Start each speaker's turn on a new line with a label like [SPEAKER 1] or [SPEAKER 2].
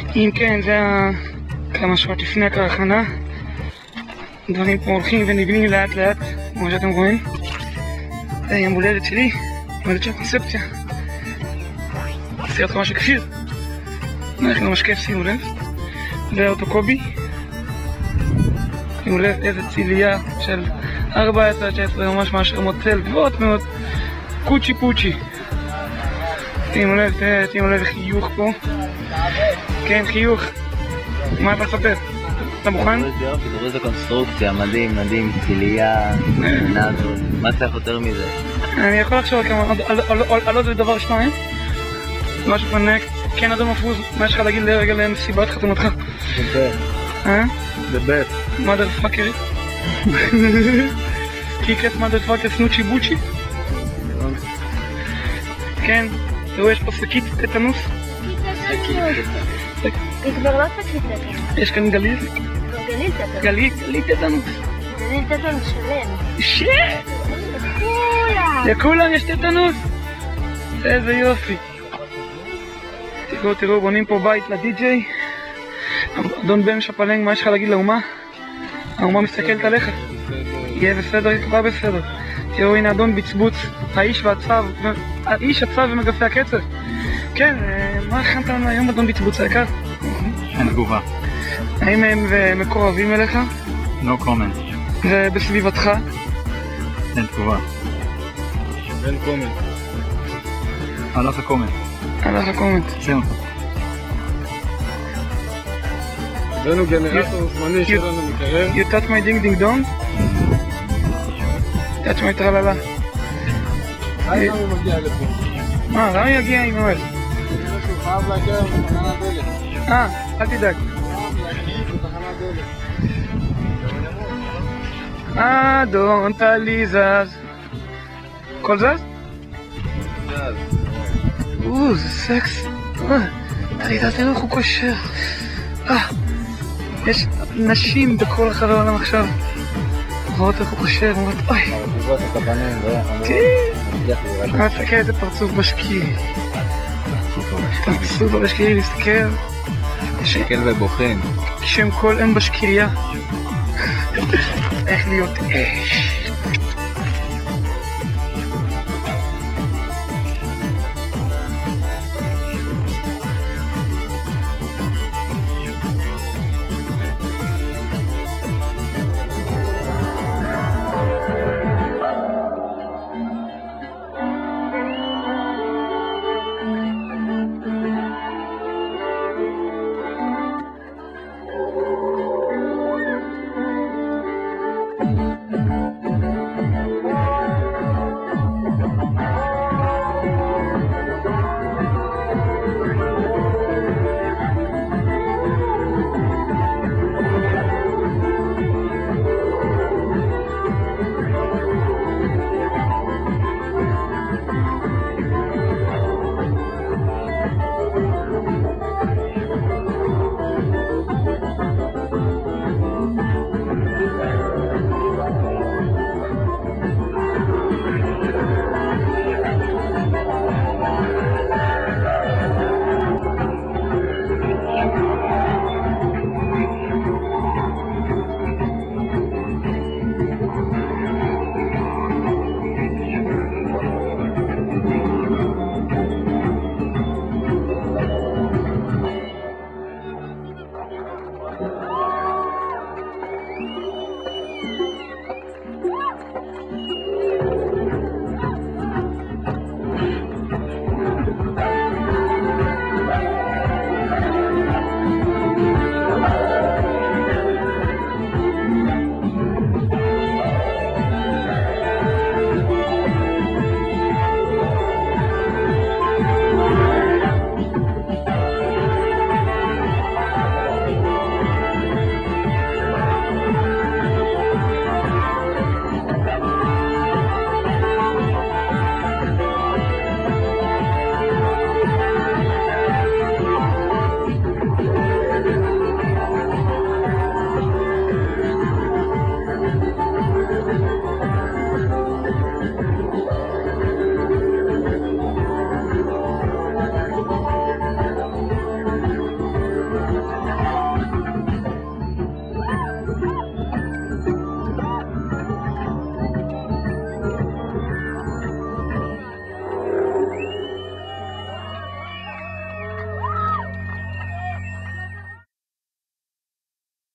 [SPEAKER 1] אם כן, זה כמה שעות לפני ההכנה. דברים פה הולכים ונבנים לאט לאט, כמו שאתם רואים. זה יום הולדת שלי, הולדת של קונספציה. עשיתי לך משהו כפיר. נלך לו משקף, שימו לב. זה אותו קובי. שימו לב איזה ציליה של 14-19, ממש מאשר מוצל גבוהות מאוד. קוצ'י פוצ'י. שימו לב חיוך פה. כן, חיוך. מה אתה מספר? אתה מוכן?
[SPEAKER 2] תראו איזה קונסטרוקציה, מדהים, ציליה, נאדו, מה צריך יותר מזה?
[SPEAKER 1] אני יכול לחשוב על עוד דבר שניים. משהו פנק, כן אדום אפוז, מה יש לך להגיד לרגע למסיבת חתונתך?
[SPEAKER 2] The best.
[SPEAKER 1] mother fucker. קיקס mother fucker סנוצ'י בוצ'י. כן, תראו יש פה שקית טטנוס.
[SPEAKER 3] היא כבר לא שקית טטנוס.
[SPEAKER 1] יש כאן גליל.
[SPEAKER 3] גליל
[SPEAKER 1] טטנוס.
[SPEAKER 3] גליל טטנוס שלם.
[SPEAKER 1] לכולם יש טטנוס. איזה יופי. תראו, בונים פה בית לדי-ג'יי. אדון בן שפלנג, מה יש לך להגיד לאומה? האומה מסתכלת עליך. יהיה בסדר, יקבע בסדר. תראו, הנה אדון בצבוץ, האיש הצב ומגפי הקצב. כן, מה הכנת לנו היום אדון בצבוץ היקר?
[SPEAKER 2] אין תגובה.
[SPEAKER 1] האם הם מקורבים אליך?
[SPEAKER 2] No comment.
[SPEAKER 1] ובסביבתך?
[SPEAKER 2] אין תגובה. אין קומנט. הלך הקומנט. שים אותו.
[SPEAKER 4] הבאנו גנרטור זמני שלנו מקרב.
[SPEAKER 1] You touch my ding ding dong? touch my טרללה.
[SPEAKER 4] רמי מגיע לפה.
[SPEAKER 1] רמי יגיע עם אוהל.
[SPEAKER 4] הוא חייב להגיע בתחנת דלק.
[SPEAKER 1] אל תדאג. אדון טלי זז. הכל זז? זה סקס. תראו איך הוא קושר. יש נשים בכל החבר העולם עכשיו. רואות איך הוא קושר, אומרת אוי. כן. תסתכל איזה פרצוף בשקיעי. פרצוף בשקיעי, להסתכל.
[SPEAKER 2] שקל ובוחן.
[SPEAKER 1] שם כל אין בשקיעייה. איך להיות אש.